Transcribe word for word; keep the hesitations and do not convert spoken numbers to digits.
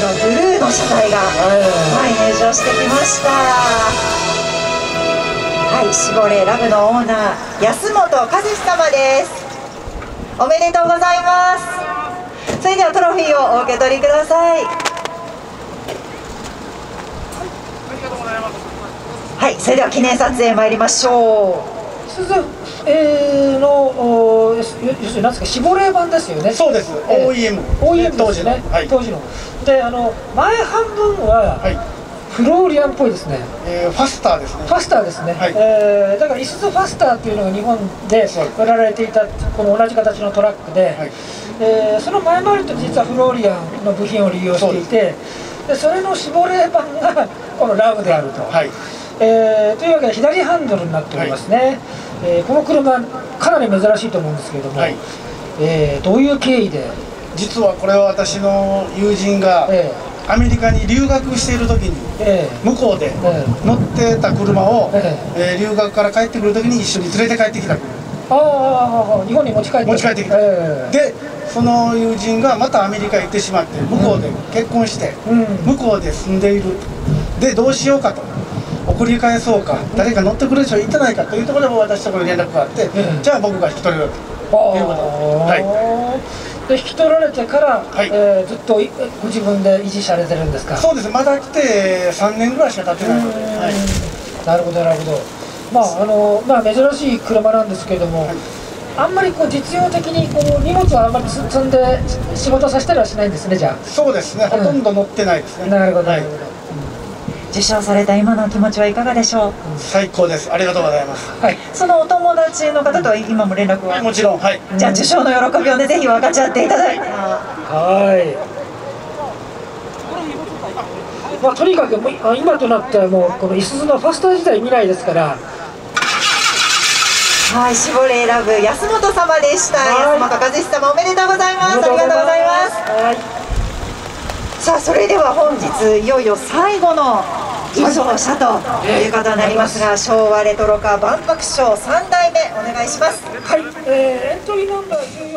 のブルーの車体が、はい、入場してきました。はい、シボレーラブのオーナー安本和志様です。おめでとうございます。それではトロフィーをお受け取りください。はい、それでは記念撮影参りましょう。 えー、の要するに何ですか、シボレー版ですよね。 そうです。 えー、 オーイーエムオーイーエム ですね。 はい、 当時の。で、あの前半分は、はい、フローリアンっぽいですね。 えー、ファスターですね。 ファスターですね。はい、えー、だからイスズファスターっていうのが日本で売られていたこの同じ形のトラックで、はい、えー、その前回りと実はフローリアンの部品を利用していて、でそれのシボレー版がこのラブであると。はい、えー、というわけで左ハンドルになっておりますね。はい、えー、この車かなり珍しいと思うんですけれども、はい、えー、どういう経緯で？ 実はこれは私の友人が、えー、アメリカに留学している時に、えー、向こうで乗ってた車を、えーえー、留学から帰ってくる時に一緒に連れて帰ってきた車。 ああ、日本に持ち帰って持ち帰ってきた、えー、でその友人がまたアメリカ行ってしまって向こうで結婚して、うん、向こうで住んでいる。でどうしようかと、送り返そうか、誰か乗ってくれる人いてないかというところで私のところに連絡があって、うん、じゃあ僕が引き取れるということで、はい、 で引き取られてから、はい、えー、ずっとご自分で維持されてるんですか？ そうです。まだ来てさんねんぐらいしか経ってないので、はい、 なるほどなるほど。まああのまあ珍しい車なんですけれども、はい、あんまりこう実用的にこう荷物はあんまり積んで仕事させたりはしないんですね。じゃあそうですね、ほとんど乗ってないですね。 なるほどなるほど。 受賞された今のお気持ちはいかがでしょう？ 最高です。ありがとうございます。 はい。そのお友達の方とは今も連絡は？ もちろん。はい。 じゃあ受賞の喜びをね、ぜひ分かち合っていただいて。 はい。まあとにかく今となってはもうこのイスズのファスター自体見ないですから。 はい、シボレーラブ安本様でした。安本和志様、おめでとうございます。ありがとうございます。はい。さあ、それでは本日いよいよ最後の受賞者ということになりますが、昭和レトロカー万博賞さんだいめお願いします。 はい、えー、エントリーナンバーじゅうよん